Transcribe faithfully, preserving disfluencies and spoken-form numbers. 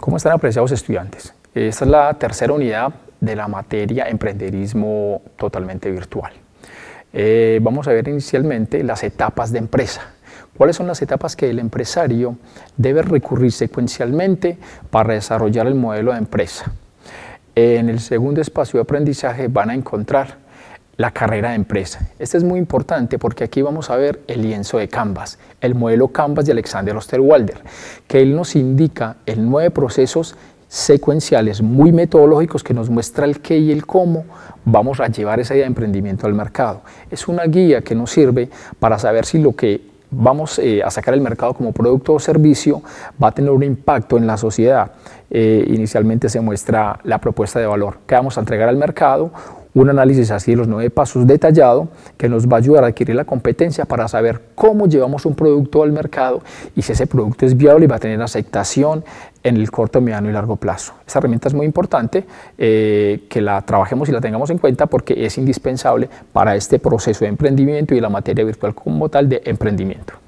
¿Cómo están, apreciados estudiantes? Esta es la tercera unidad de la materia Emprendedurismo totalmente virtual. Eh, vamos a ver inicialmente las etapas de empresa. ¿Cuáles son las etapas que el empresario debe recurrir secuencialmente para desarrollar el modelo de empresa? En el segundo espacio de aprendizaje van a encontrar la carrera de empresa. Este es muy importante porque aquí vamos a ver el lienzo de Canvas, el modelo Canvas de Alexander Osterwalder, que él nos indica en nueve procesos secuenciales muy metodológicos que nos muestra el qué y el cómo vamos a llevar esa idea de emprendimiento al mercado. Es una guía que nos sirve para saber si lo que vamos eh, a sacar al mercado como producto o servicio va a tener un impacto en la sociedad. Eh, inicialmente se muestra la propuesta de valor que vamos a entregar al mercado, un análisis así de los nueve pasos detallado que nos va a ayudar a adquirir la competencia para saber cómo llevamos un producto al mercado y si ese producto es viable y va a tener aceptación en el corto, mediano y largo plazo. Esta herramienta es muy importante eh, que la trabajemos y la tengamos en cuenta porque es indispensable para este proceso de emprendimiento y la materia virtual como tal de emprendimiento.